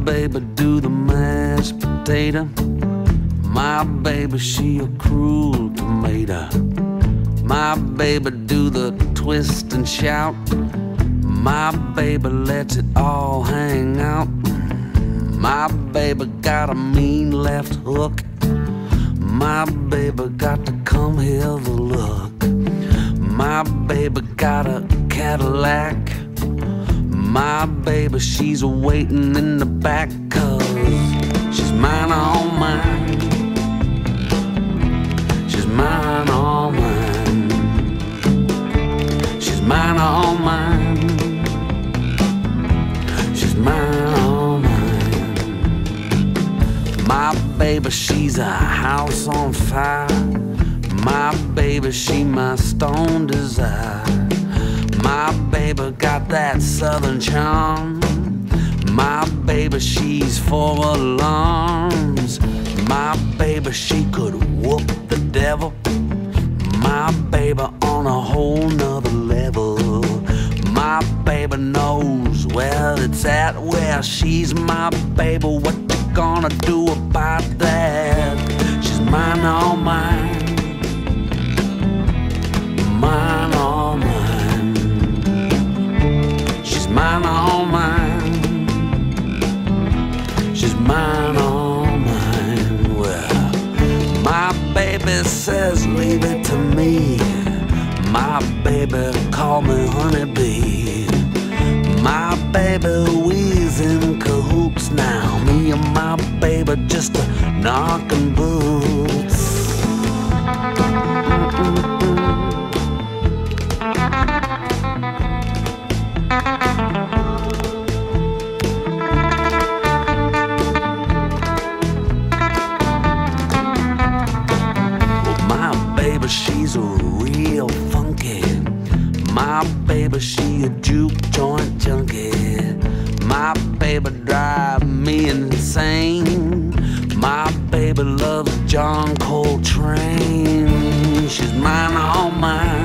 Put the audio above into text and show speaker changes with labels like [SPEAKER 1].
[SPEAKER 1] baby do the mashed potato. My baby, she a cruel tomato. My baby do the twist and shout. My baby lets it all hang out. My baby got a mean left hook. My baby got to come here the look. My baby got a Cadillac. My baby, she's waiting in the back, 'cause she's mine, all mine. She's mine, all mine. She's mine, all mine. She's mine, all mine. My baby, she's a house on fire. My baby, she my stone desire. My baby got that southern charm. My baby, she's for alarms. My baby, she could whoop the devil. My baby on a whole nother level. My baby knows where it's at, where she's my baby. What you gonna do about that? She's mine, all mine. Mine, all mine. She's mine, all mine. She's mine, all mine. Well, my baby says leave it to me. My baby call me honeybee. My baby, we's in cahoots now. Me and my baby just a knocking boots. She's a real funky. My baby, she a juke joint junkie. My baby drive me insane. My baby loves John Coltrane. She's mine, all mine.